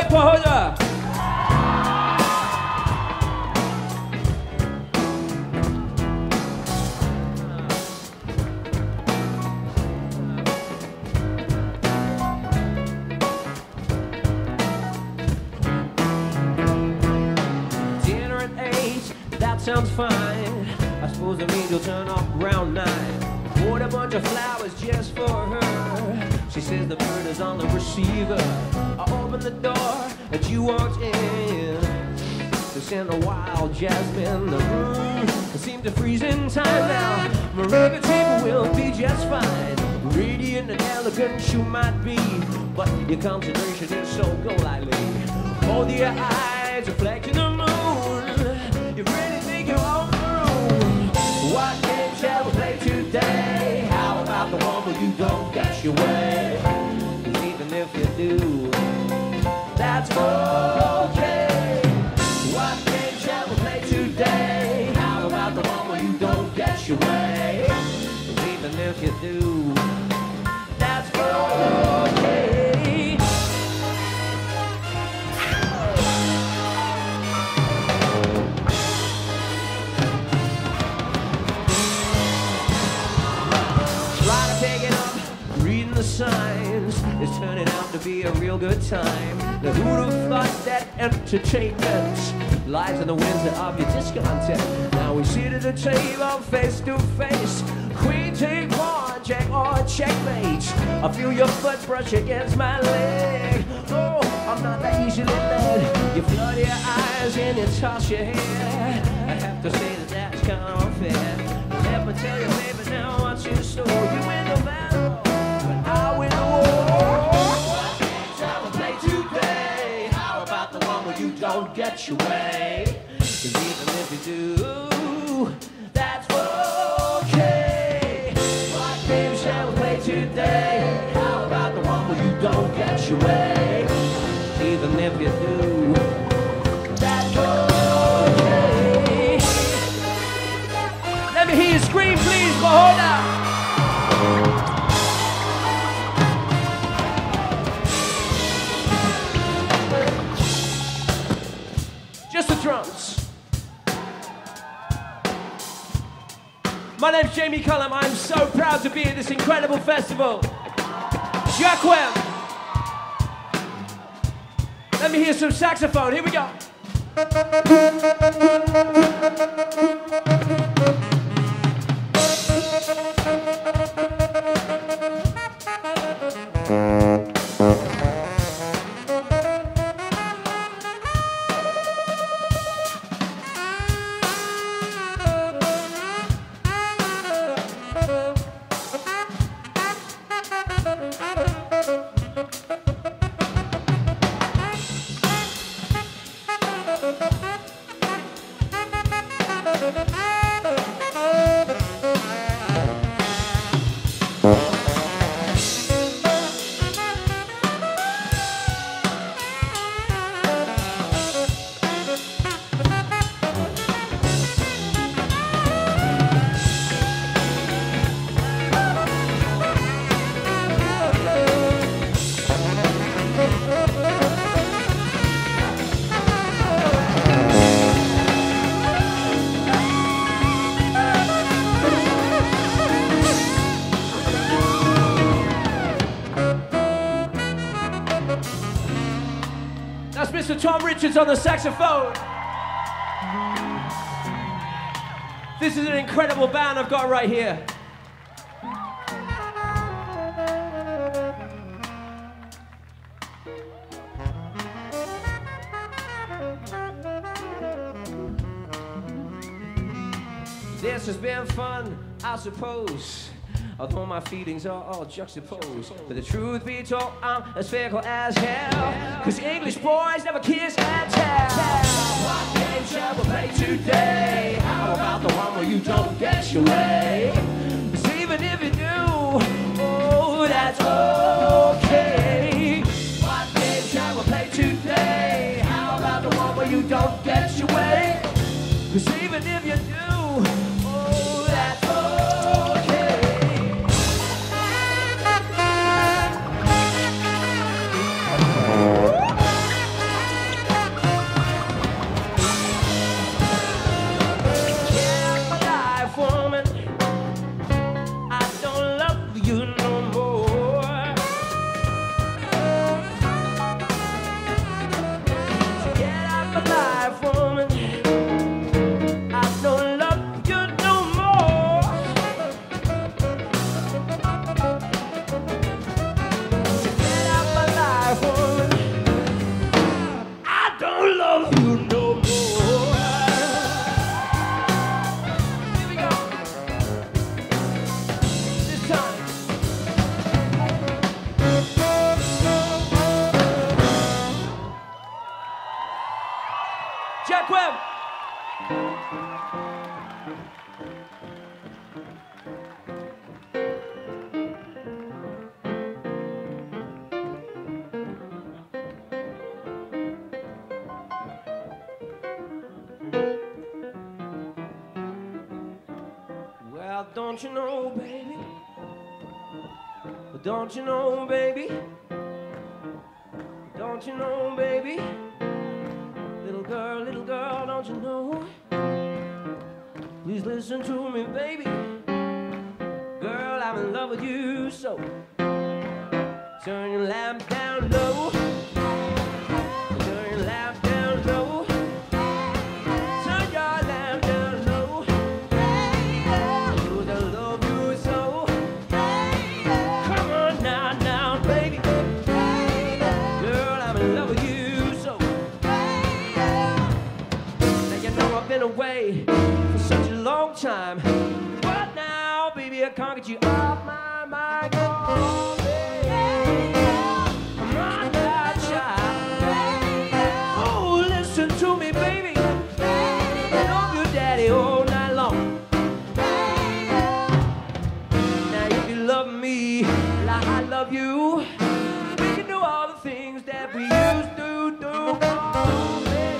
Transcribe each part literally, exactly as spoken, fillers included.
Jeff Pohoda. Dinner at eight, that sounds fine. I suppose the means will turn up around nine. Bought a bunch of flowers just for her. She says the bird is on the receiver. I opened the door and you walked in. To send a wild jasmine. The room seemed to freeze in time now. Maria table will be just fine. Radiant and elegant you might be, but your concentration is so golightly. Hold your eyes reflecting the moon. You really think you own the room. What game shall we play today? How about the one where you don't get your way? 'Cause even if you do, that's okay. What game shall we play today? How about the one where you don't get your way? 'Cause even if you do, that's okay. The signs is turning out to be a real good time. The who'd have thought that entertainment lies in the winter of your discontent. Now we sit at the table face to face. Queen, take one, check or checkmate. I feel your foot brush against my leg. Oh, I'm not that easily led. You flood your eyes and you toss your head. I have to say that that's kind of unfair. Let me tell you, baby, now what's your story? You win the battle. I win the war. What game shall we play today? How about the one where you don't get your way? 'Cause even if you do, that's okay. What game shall we play today? How about the one where you don't get your way? Even if you do, that's okay. Let me hear you scream, please, Pohoda. Just the drums. My name's Jamie Cullum. I'm so proud to be at this incredible festival. Jacquem. Let me hear some saxophone. Here we go. Mister Tom Richards on the saxophone. This is an incredible band I've got right here. This has been fun, I suppose. Although my feelings are all juxtaposed. But the truth be told, I'm as fickle as hell. Cause English boys never kiss and tell. What game shall we play today? How about the one where you don't get your way? Cause even if you do, oh, that's okay. What game shall we play today? How about the one where you don't get your way? Cause even if you do, oh, that's okay. Don't you know, baby? Don't you know, baby? Don't you know, baby? Little girl, little girl, don't you know? Please listen to me, baby. Girl, I'm in love with you, so turn your lamp down low. Turn your lamp down low. Turn your lamp down low. Cause I love you so. Come on now, now, baby. Girl, I'm in love with you, so. Now you know I've been away for such a long time, but now, baby, I can't get you off my mind. Oh, baby, I'm on that child. Oh, listen to me, baby. I love you, daddy, all night long. Now, if you love me like I love you, we can do all the things that we used to do. Oh, baby.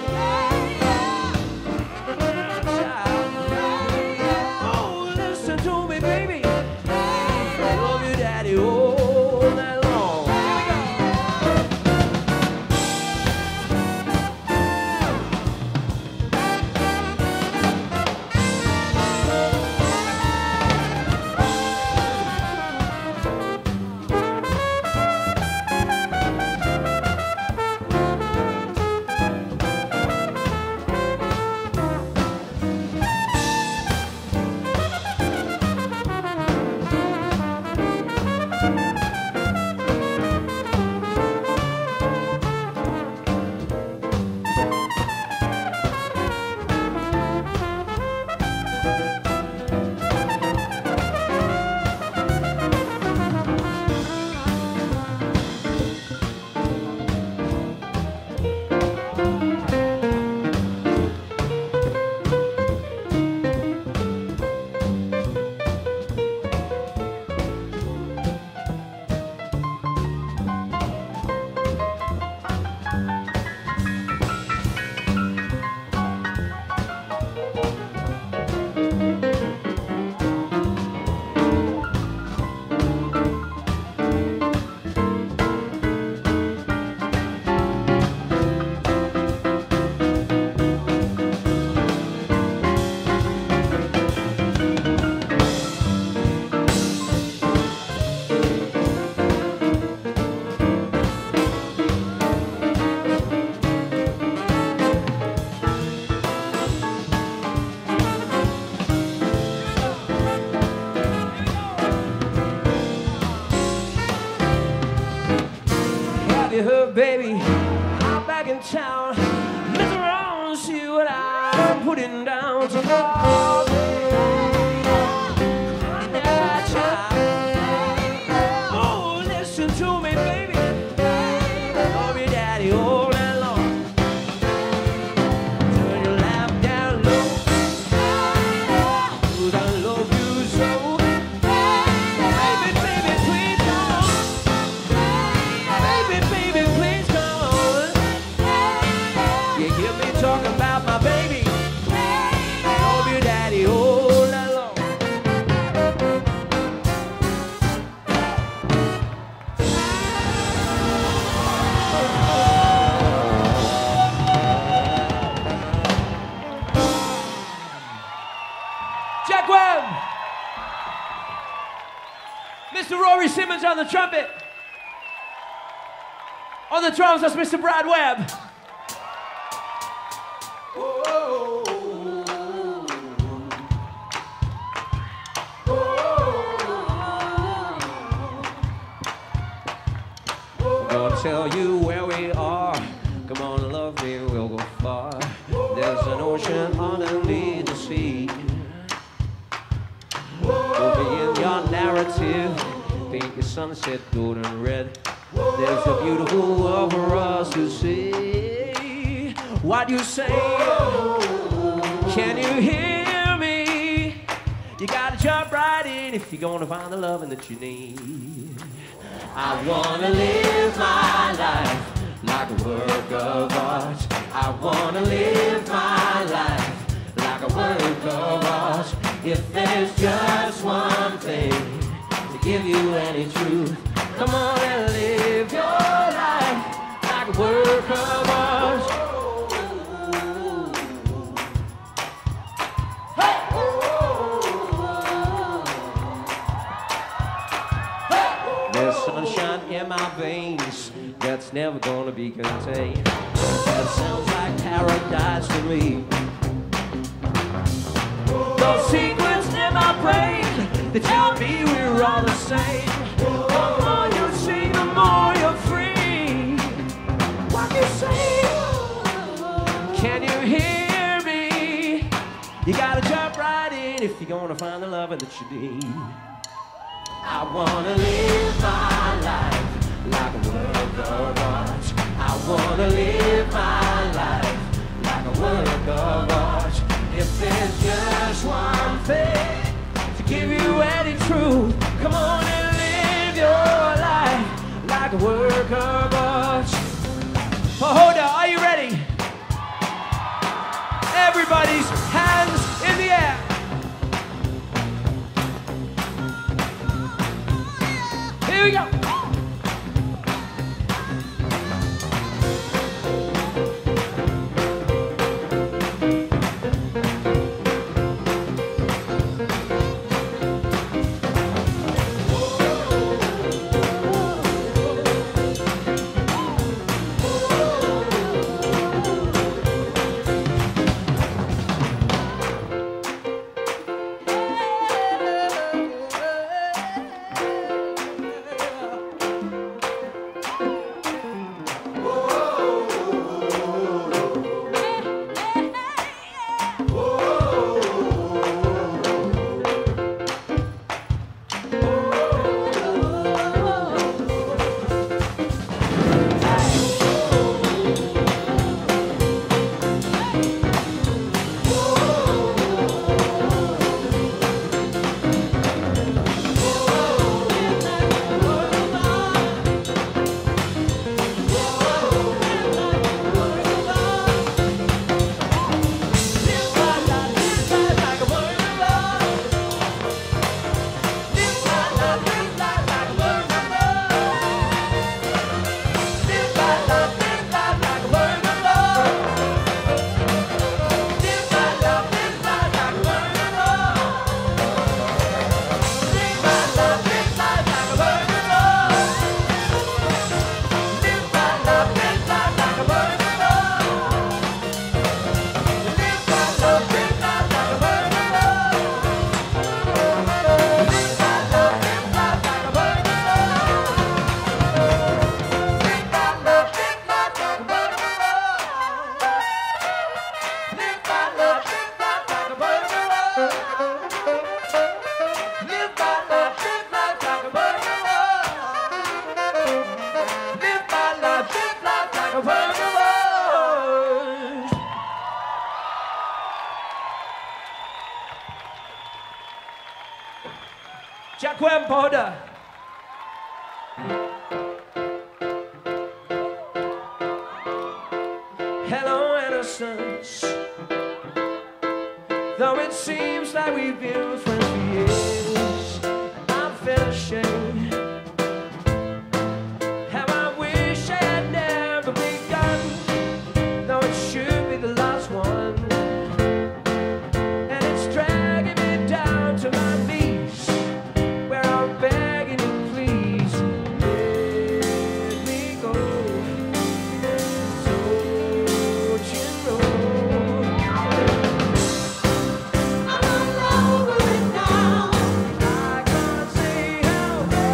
You heard, baby, I'm back in town. Mess around, see what I'm putting down. So, oh, baby, I'm that child. Oh, listen to me, baby. I love you, daddy, all night long. Turn your lamp down low. Cause I love you so. Baby, baby, please come on. Baby, baby, please come on. You hear me talking about my baby. I love you, daddy, all night long. Jack Webb. Mister Rory Simmons on the trumpet. On the drums, that's Mister Brad Webb. I'm gonna tell you where we are. Come on, love me, we'll go far. There's an ocean underneath the sea. Over in your narrative, paint your sunset golden red. There's a beautiful world for us to see. What you say? Can you hear me? You gotta jump right in if you're gonna find the loving that you need. I wanna live my life like a work of art. I wanna live my life like a work of art. If there's just one thing to give you any truth, come on and live your life like a work of art. There's sunshine in my veins that's never gonna be contained. That sounds like paradise to me. Those secrets in my brain, they tell me we're all the same. The more you see, the more you're free. What you say? Can you hear me? You gotta jump right in if you're gonna find the loving that you need. I wanna live my life like a work of art. I wanna live my life like a work of art. If there's just one thing to give you any truth, come on and live your life like a work of art. Pahoda, are you ready? Everybody's hands in the air. Here we go. Jacqueline Pahoda. Hello, innocence. Though it seems like we've been friends for years, I feel ashamed. How I wish I had never begun, though it should be the last one. And it's dragging me down to my knees, where I'm begging you, please let me go. Don't you know I'm all over it now? I can't say how bad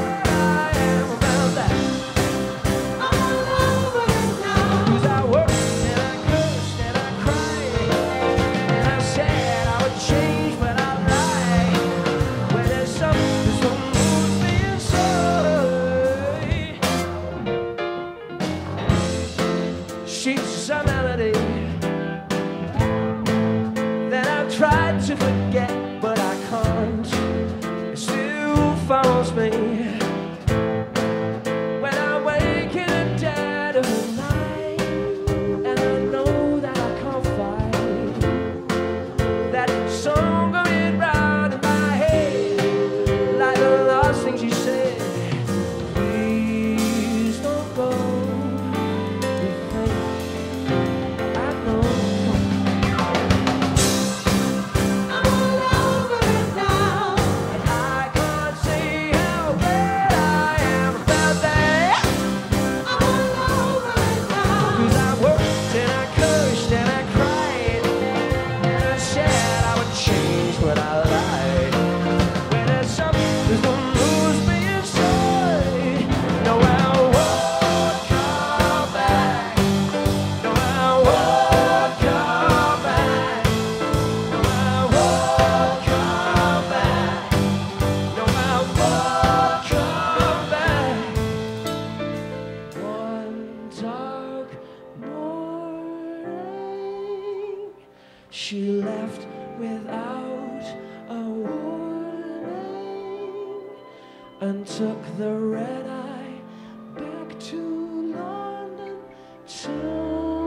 took the red eye back to London town.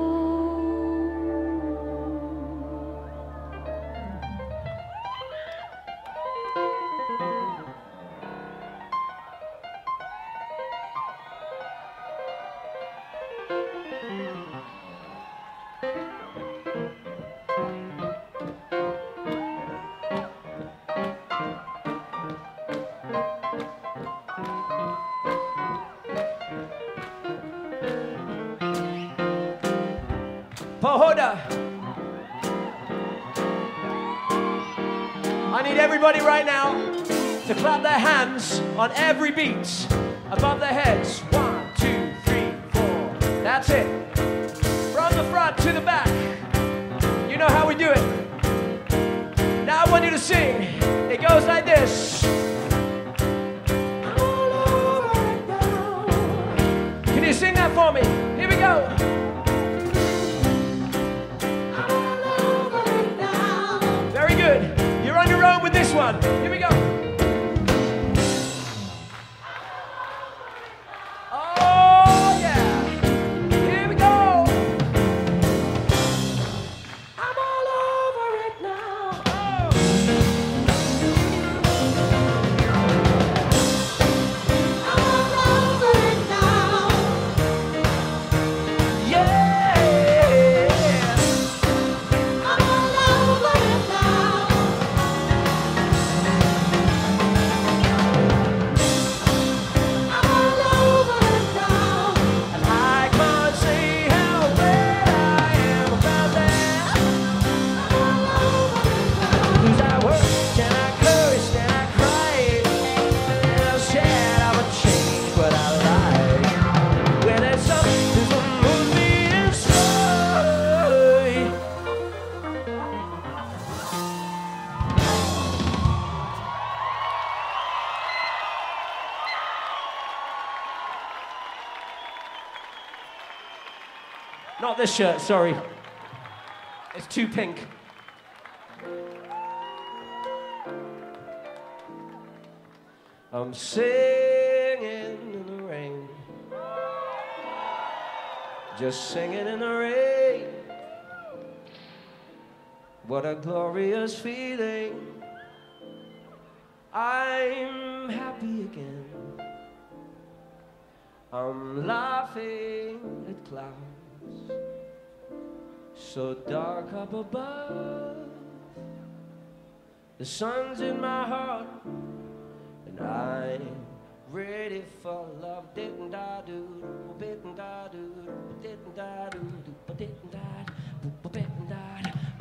Pohoda. I need everybody right now to clap their hands on every beat above their heads. One, two, three, four. That's it. From the front to the back. You know how we do it. Now I want you to sing. It goes like this. All over it now. Can you sing that for me? Here we go. You're on your own with this one. Here we go. Oh, yeah. Here we go. I'm all over it now. Oh. I'm all over it now. Yeah. I'm all over it now. Not this shirt, sorry. It's too pink. I'm singing in the rain. Just singing in the rain. What a glorious feeling. I'm happy again. I'm laughing at clouds so dark up above. The sun's in my heart and I'm ready for love. Didn't I do? Didn't I do? Didn't I do? Didn't I? Didn't I?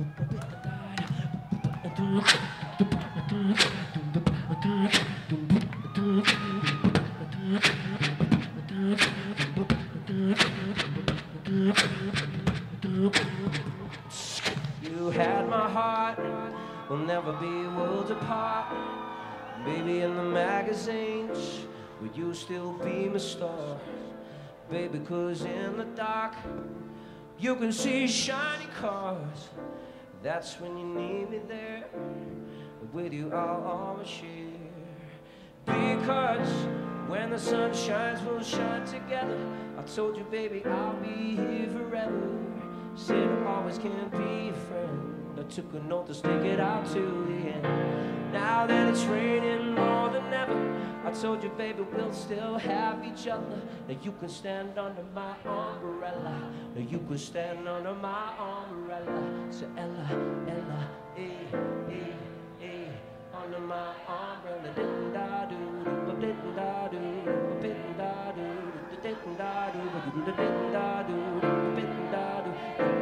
You had my heart, we'll never be worlds apart. Baby, in the magazines, would you still be my star? Baby, cause in the dark, you can see shiny cars. That's when you need me there. With you I'll always share. Because when the sun shines, we'll shine together. I told you, baby, I'll be here forever. Said I always can be a friend. I took a note to stick it out to the end. Now that it's raining more than ever, I told you, baby, we'll still have each other. Now you can stand under my umbrella. Now you can stand under my umbrella. So Ella, Ella, eh, eh, eh, under my umbrella. Didn't I do? Didn't I do? Didn't I do? Didn't I do? Didn't I do? Didn't I do?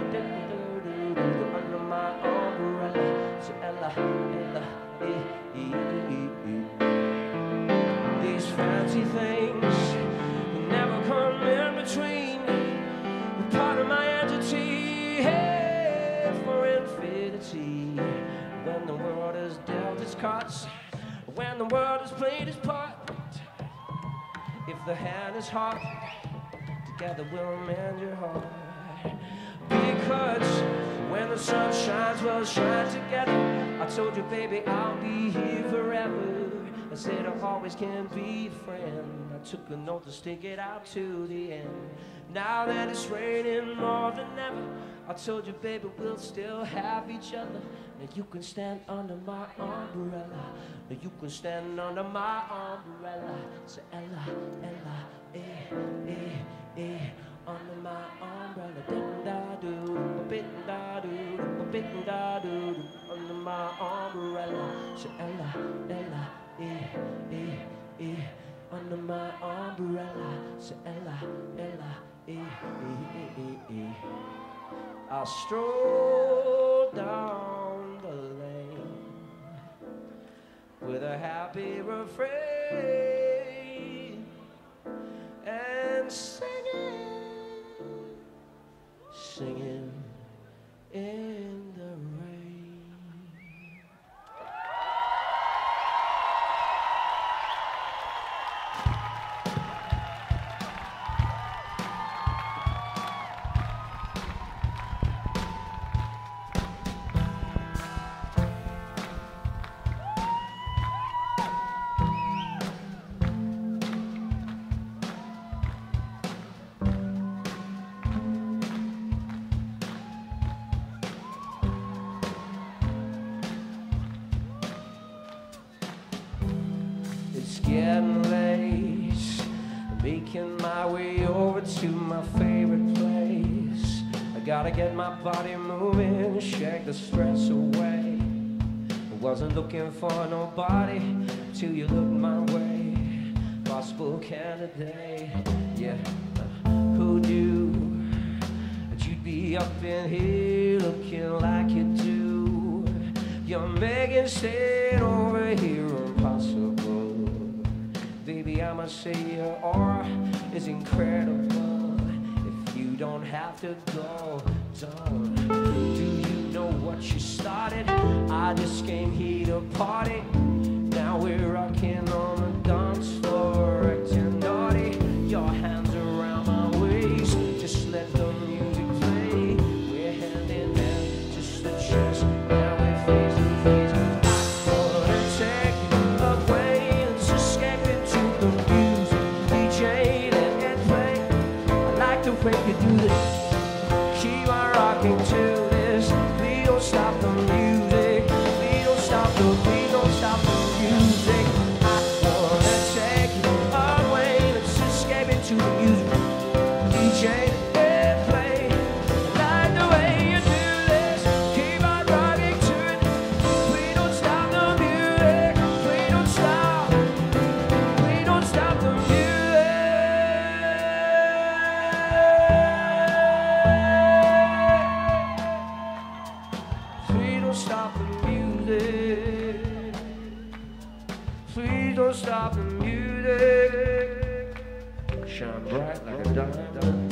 Under my umbrella. So Ella, Ella, eh, eh, eh, eh. These fancy things never come in between. Part of my entity, hey, for infinity. When the world has dealt its cards, when the world has played its part, if the hand is hot, together we'll mend your heart. Because when the sun shines, we'll shine together. I told you, baby, I'll be here forever. I said I always can be a friend. I took a note to stick it out to the end. Now that it's raining more than ever, I told you, baby, we'll still have each other. Now you can stand under my umbrella. Now you can stand under my umbrella. So Ella, Ella, eh, eh, eh, under my umbrella. Ding da doo, a bit da doo, a bit da doo, under my umbrella. So Ella, Ella, eh, eh, eh, under my umbrella. So Ella, Ella, eh, eh, eh, eh, eh. I stroll down the lane with a happy refrain and singing, singing in the rain. It's getting late, making my way over to my favorite place. I gotta get my body moving, shake the stress away. I wasn't looking for nobody till you looked my way. Possible candidate, yeah. Who knew that you'd be up in here looking like you do? You're making staying over here impossible. Baby, I must say your aura is incredible. If you don't have to go, don't. Do you know what you started? I just came here to party. Now we're rocking on the dance floor, acting naughty. Your hands around my waist, just let the music play. We're hand in hand, just a chest. Now we're face to face. I wanna take you away and escape into the music. D J, let it play. I like the way you do this. Keep on rocking to this. Please don't stop the music. Please don't stop the. Please don't stop the music. I wanna take you away. Let's escape into the music. D J, let it play. I like the way you do this. Keep on rocking to it. Please don't stop the music. Please don't stop. Please don't stop the music. Please don't stop the music. Please don't stop the music. Shine bright like a diamond.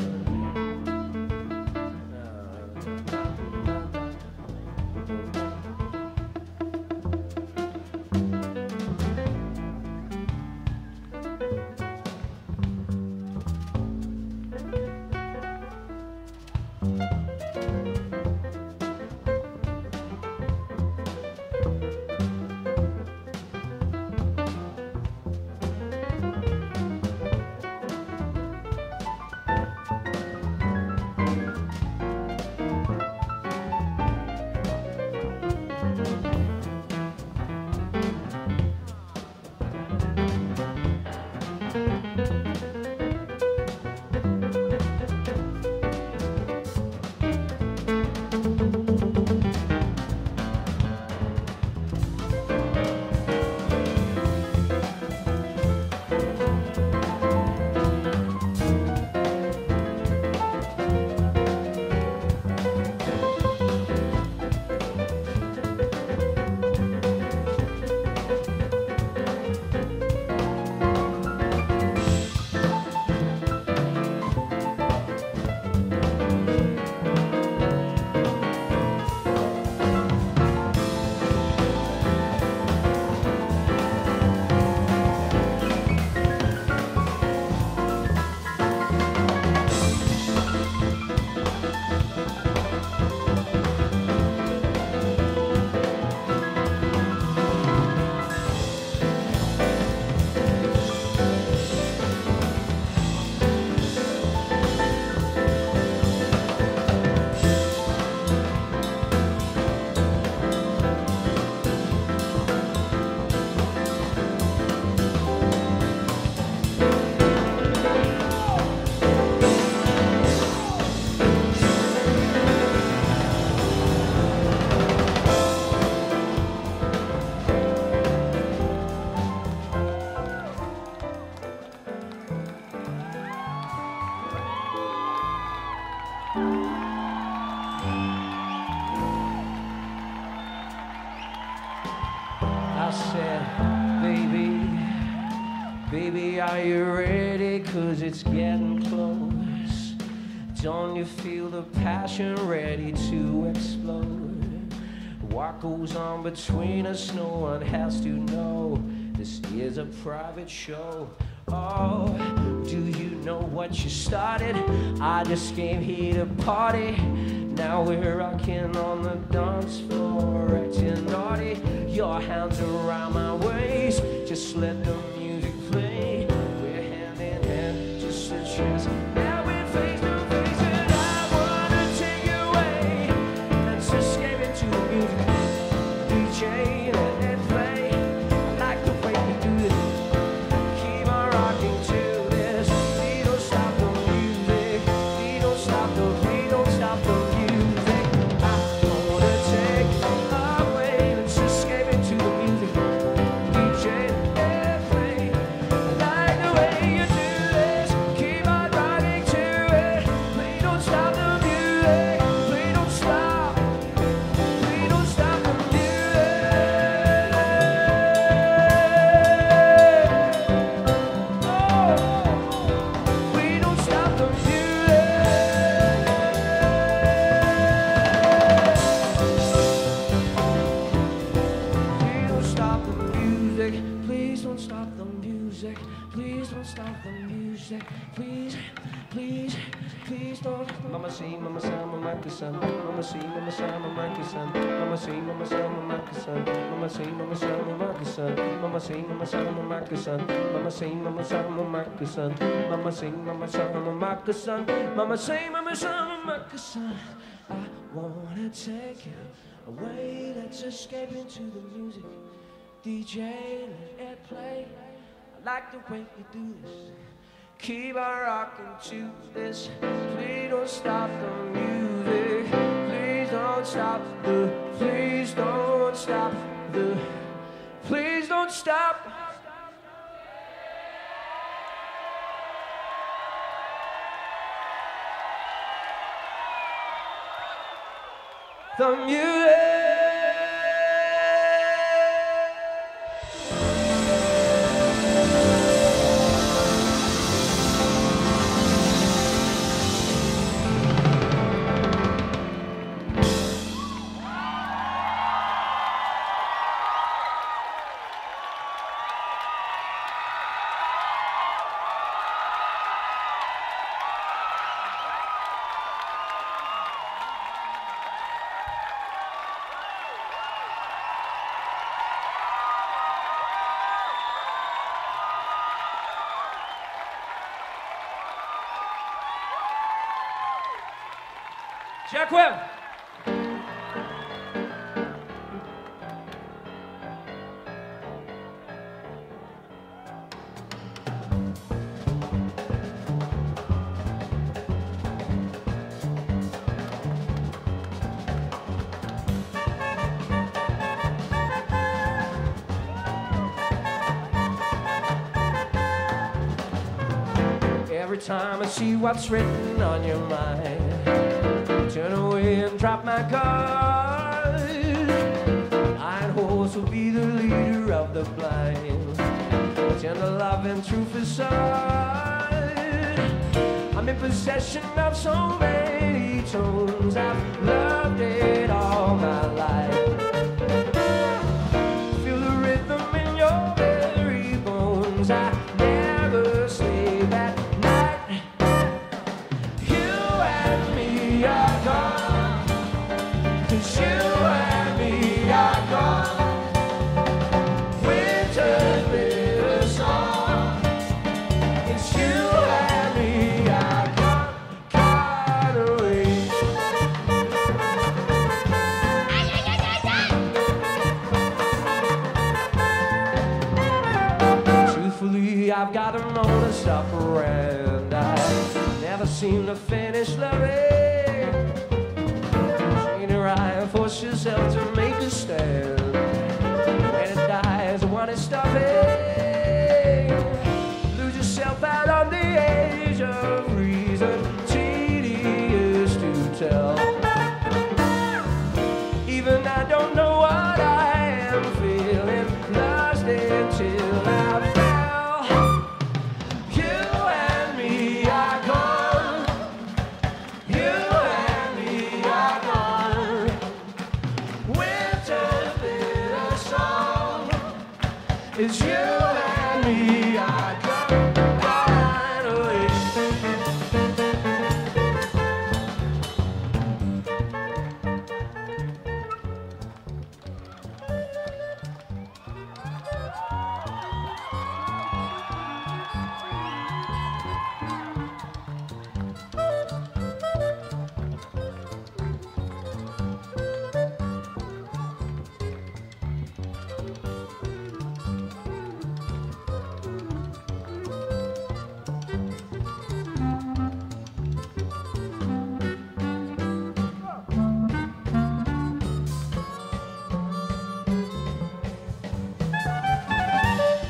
Baby, are you ready? Cause it's getting close. Don't you feel the passion ready to explode? What goes on between us, no one has to know. This is a private show. Oh, do you know what you started? I just came here to party. Now we're rocking on the dance floor, acting naughty. Your hands around my waist, just let the music play. We're hand in hand, just a chance. Now we're face to face, and I wanna take you away. Let's escape into the music. D J, let it play. I like the way you do it. Keep on rocking to this. Please don't stop the music. Please don't stop the. Please don't stop the music. I wanna take you away. Let's escape into the music. D J, let it play. I like the way you do this. Keep on rocking to it. Please don't stop the music. Please don't stop. Please don't stop the music. Oh, please don't stop the music. Please don't stop the music. Please don't stop the music. Please, please, please don't. Mama see, mama say, mama kisan. Mama see, mama say, mama kisan. Mama see, mama say, mama kisan. Mama see, mama say, mama kisan. Mama see, mama say, mama kisan. Mama see, mama say, mama kisan. Mama see, mama say, mama kisan. Mama say, mama say, mama kisan. I wanna take you away. Let's escape into the music. D J, let it play. I like the way you do this. Keep on rocking to this. Please don't stop the music. Please don't stop the. Please don't stop the. Please don't stop. The music. Jack Webb. Every time I see what's written on your mind, turn away and drop my guard. Iron horse will be the leader of the blind. Tender love and true facade. I'm in possession of so many tones. I've loved it all my life. Feel the rhythm in your very bones. I never sleep at night. You and me are gone. 'Cause you and me are gone. Winter's bitter song. It's you and me are gone, gone away. Truthfully, I've got a modus operandi. I never seem to finish loving. Train her eye, force yourself to make a stand. When it dies, want to stop it. Lose yourself out on the edge of reason, tedious to tell. Even I don't know what I am feeling, lost until I fell.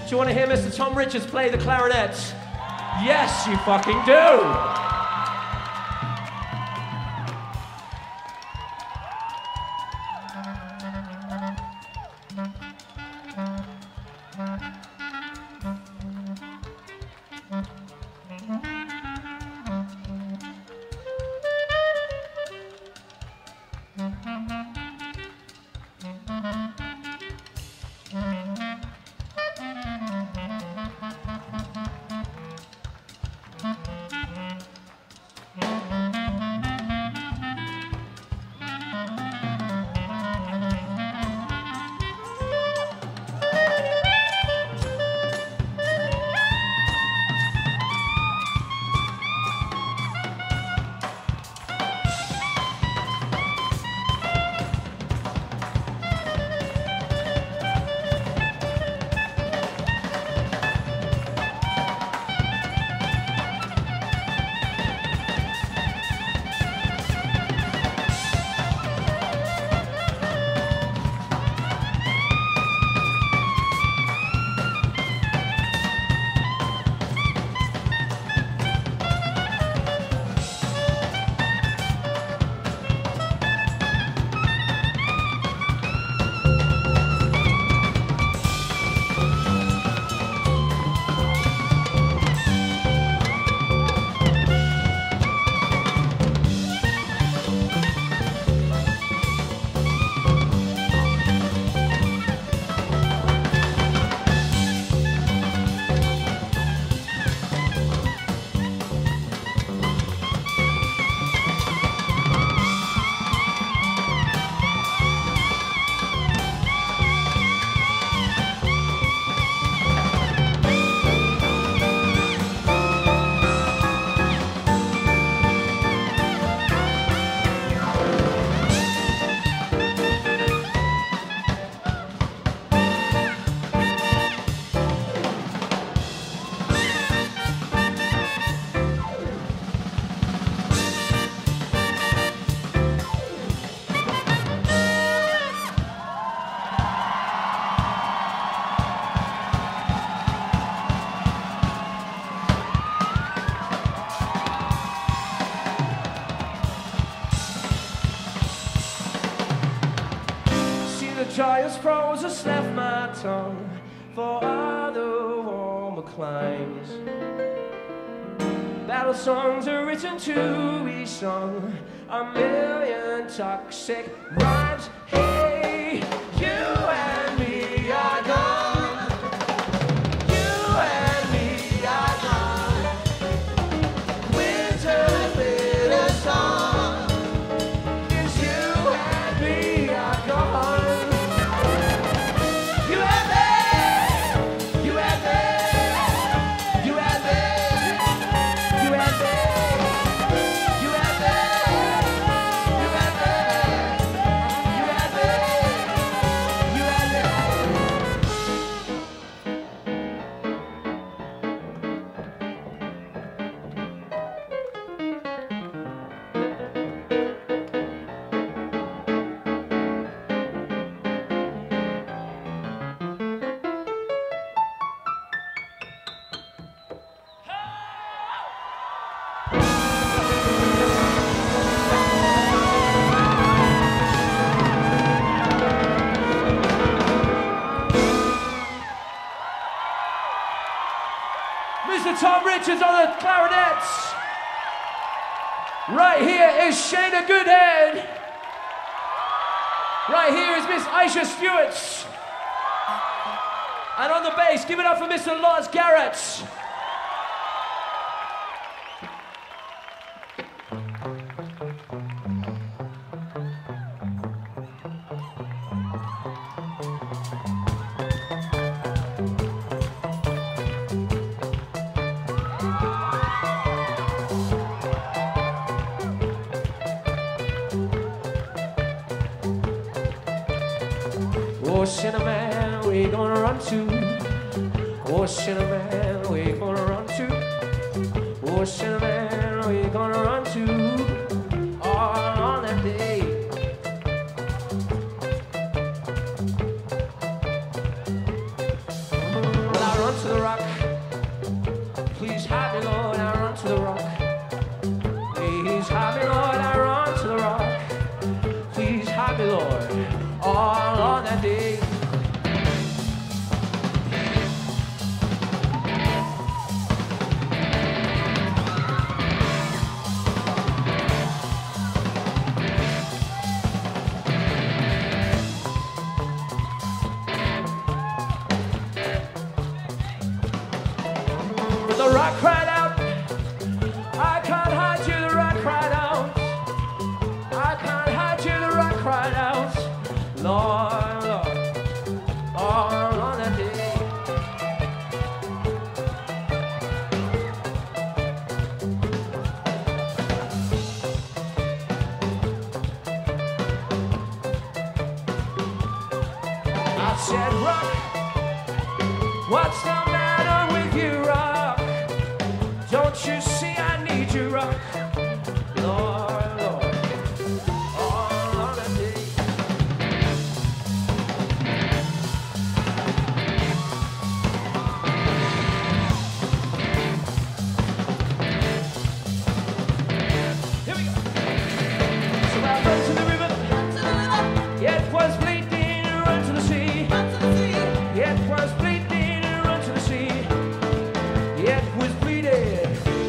Do you want to hear Mister Tom Richards play the clarinet? Yes, you fucking do! Joyous prose has left my tongue for other warmer climes. Battle songs are written to be sung, a million toxic rhymes. Hey, you and me are gone. You and me are gone. Winter's bitter song is you and me are gone. Mister Tom Richards on the clarinets. Right here is Shana Goodhead. Right here is Miss Aisha Stewart. And on the bass, give it up for Mister Loz Garrett. Oh, Cinnamon, we gonna run to. Oh, Cinnamon, we gonna run to. Oh, Cinnamon, we gonna run to. All on that day. Well, I run hide me, Lord, I run to the rock. Please hide me, Lord, I run to the rock. Please hide me, Lord, all on that day. The rock cried out, I can't hide you, the rock cried out. I can't hide you, the rock cried out. Lord, Lord, all on that day. I said, rock, what's the matter with you, rock? Don't you see I need you, rock? Lord, Lord, all on that day. Here we go. So I run to the river. It was bleeding, run to the sea. It was bleeding, run to the sea. It was bleeding.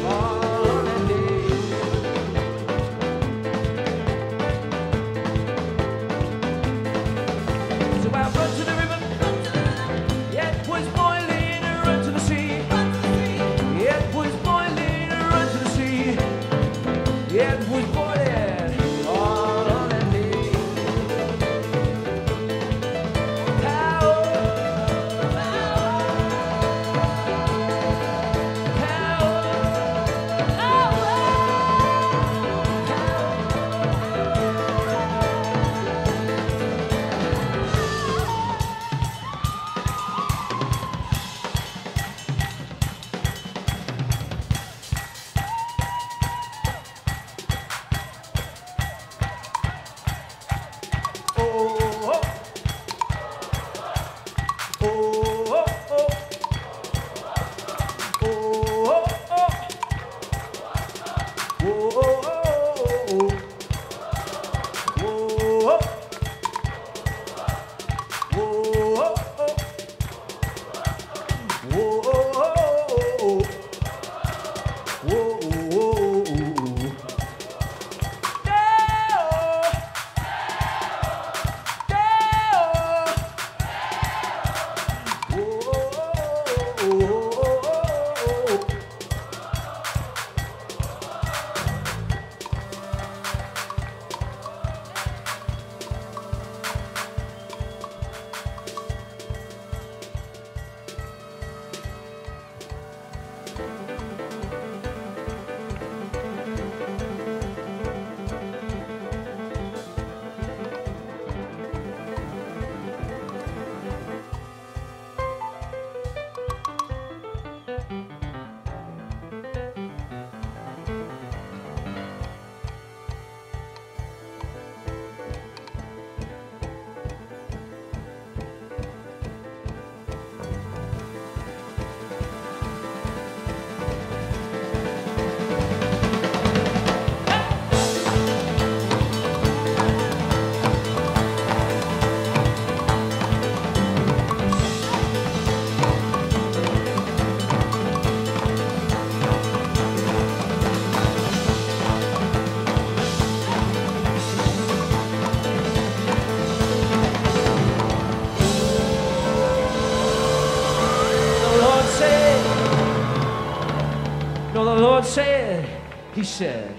Lord said, he said,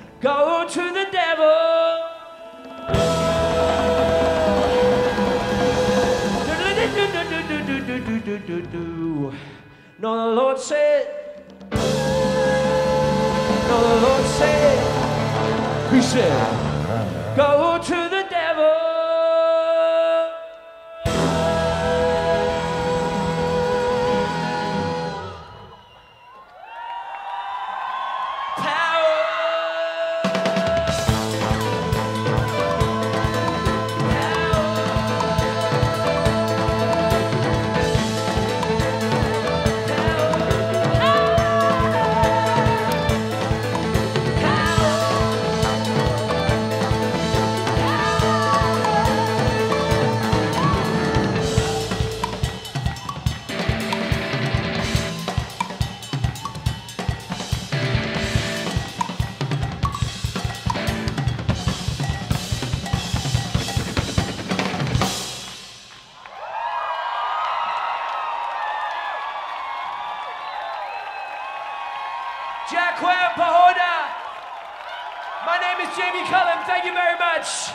go to the devil. No, the Lord said, no, the Lord said, he said, go to the devil. Jacquem Pahoda. My name is Jamie Cullum. Thank you very much.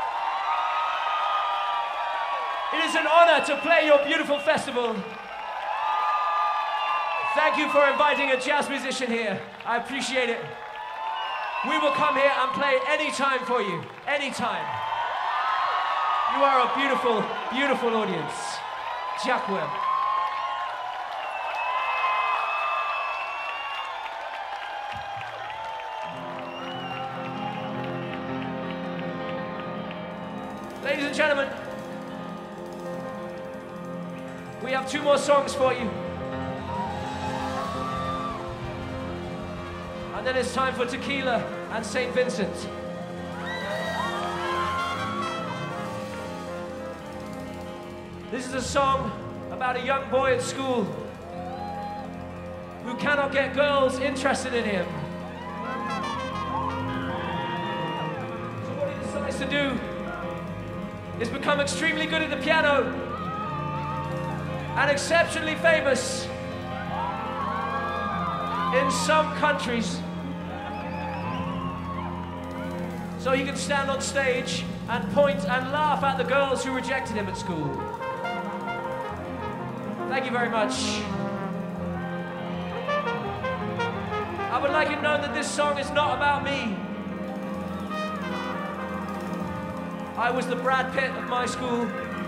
It is an honor to play your beautiful festival. Thank you for inviting a jazz musician here. I appreciate it. We will come here and play anytime for you. Anytime. You are a beautiful, beautiful audience. Jacquem. Ladies and gentlemen, we have two more songs for you. And then it's time for Tequila and Saint Vincent. This is a song about a young boy at school who cannot get girls interested in him. So what he decides to do is become extremely good at the piano and exceptionally famous in some countries. So he can stand on stage and point and laugh at the girls who rejected him at school. Thank you very much. I would like it known that this song is not about me. I was the Brad Pitt of my school.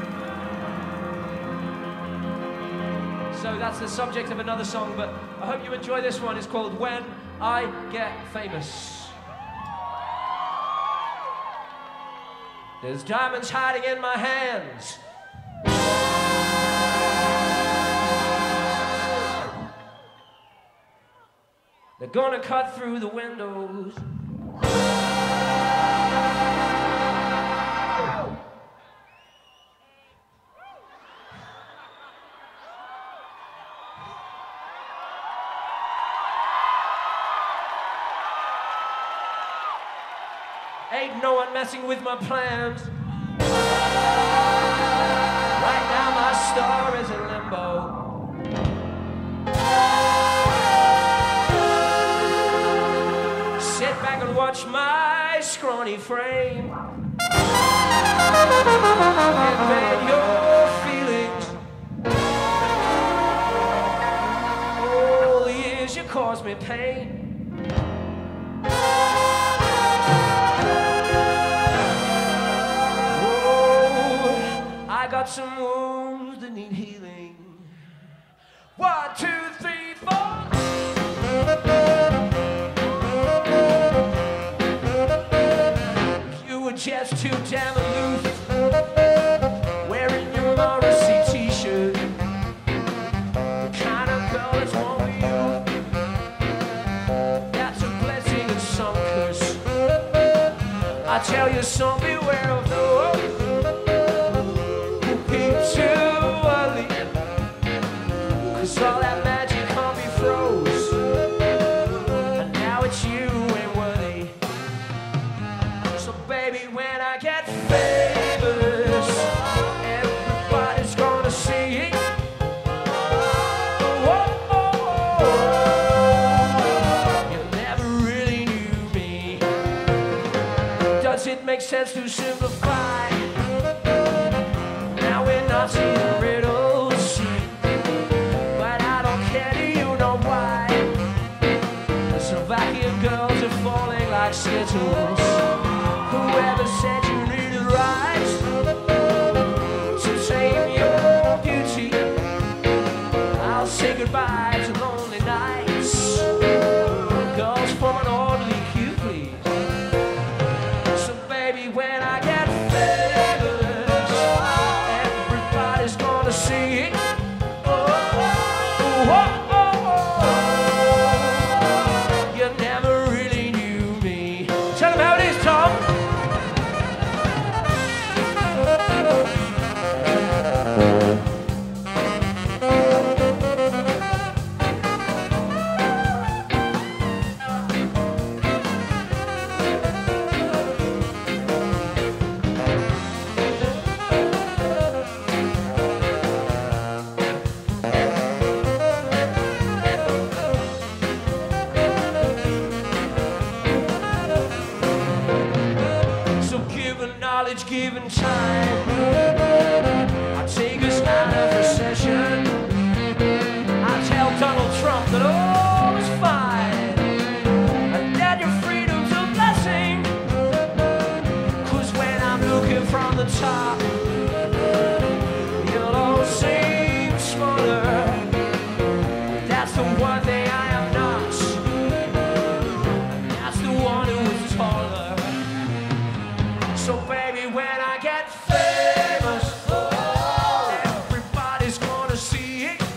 So that's the subject of another song, but I hope you enjoy this one. It's called When I Get Famous. There's diamonds hiding in my hands. They're gonna cut through the windows. Ain't no one messing with my plans. Right now my star is in limbo. Sit back and watch my scrawny frame invade your feelings. All the years you caused me pain. I got some wounds that need healing. One, two, three, four. You were just too damn aloof, wearing your Morrissey t-shirt. The kind of girl that's wrong with you. That's a blessing and some curse. I tell you, son, beware of those too early, cause all that magic can't be froze, and now it's you ain't worthy. So baby, when I get famous, everybody's gonna see it. Oh, oh, oh. You never really knew me. Does it make sense to simplify? The riddles, but I don't care, do you know why? The Slovakian girls are falling like skittles. Whoever said you needed rights to tame your beauty? I'll say goodbye to lonely nights. Girls from an orderly queue, please. So baby, when I get famous, see it. Oh, oh, oh, oh, oh. You never really knew me. Tell them how it is, Tom. college given time. I take us out of recession. I tell Donald Trump that all is fine, and that your freedom's a blessing. Cause when I'm looking from the top, you'll all seem smaller. That's the one thing I am not, and that's the one who is taller. So baby, when I get famous, everybody's gonna see it.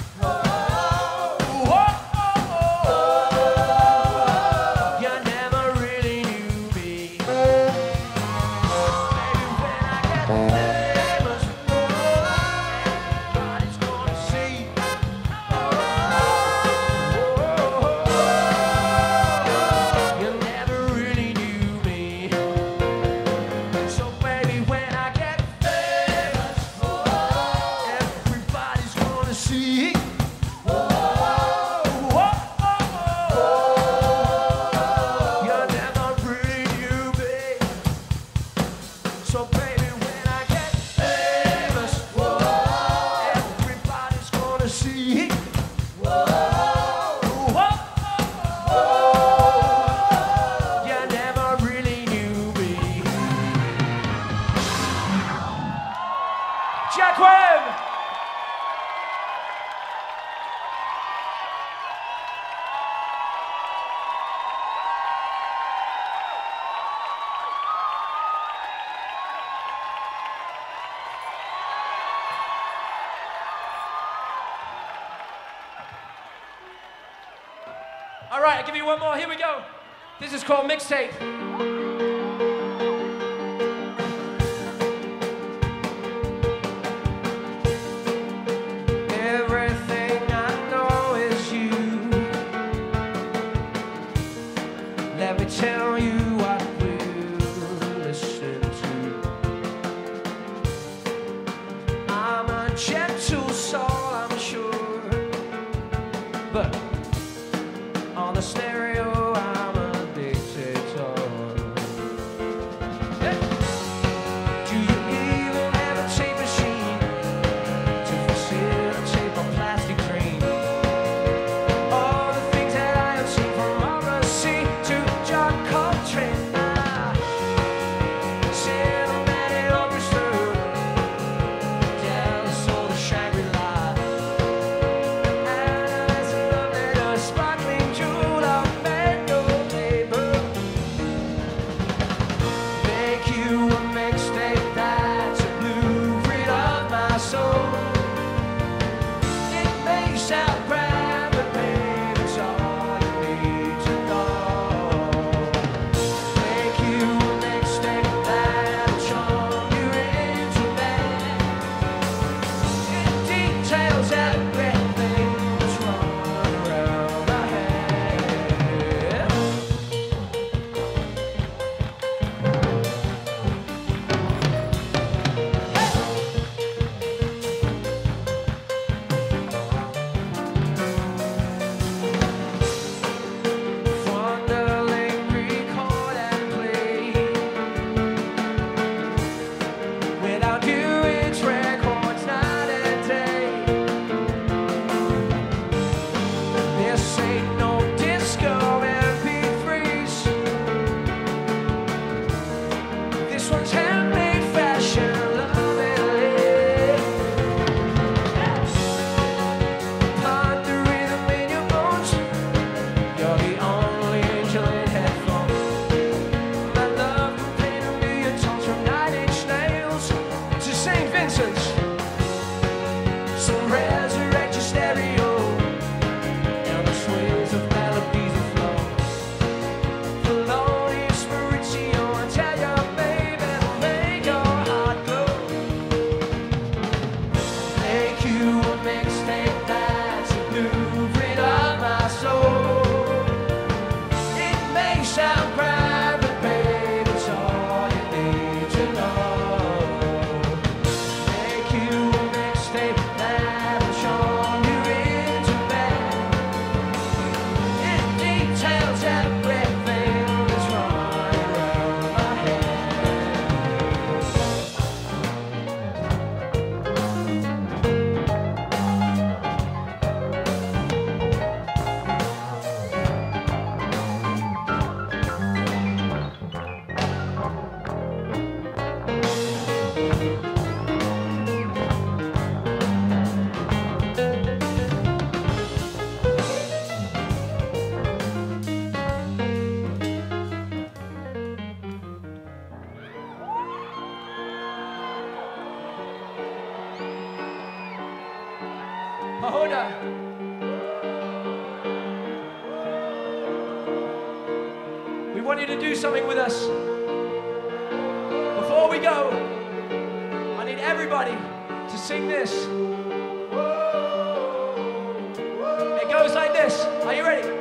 Jack Webb! All right, I'll give you one more. Here we go. This is called Mixtape. Let me tell you what we'll listen to. I'm a gentle soul, I'm sure, but on the stereo I'm a dictator. Hey. Do you even have a tape machine to facilitate my plastic dream? All the things that I have seen from Morrissey to John Coltrane, ah, cinematic orchestra, Dallas or the Shangri-La, and it's lovely, the sparkling jewel of Pahoda. We want you to do something with us. Before we go, I need everybody to sing this. It goes like this. Are you ready?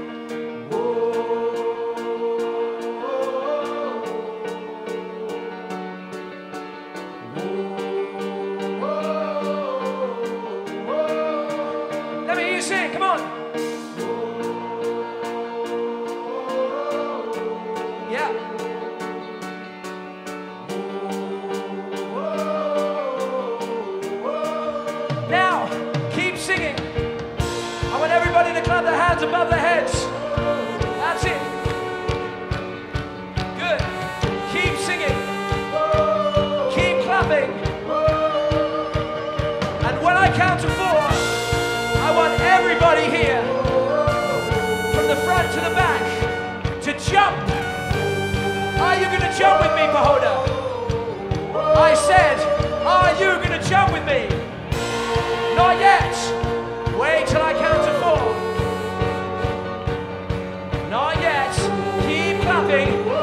Let me hear you sing. Come on. Yeah. Now, keep singing. I want everybody to clap their hands above their heads. That's it. Good. Keep singing. Keep clapping. And when I count to four, I want everybody here, from the front to the back, to jump. Are you going to jump with me, Pahoda? I said, are you going to jump with me? Not yet. Wait till I count to four. Not yet. Keep clapping.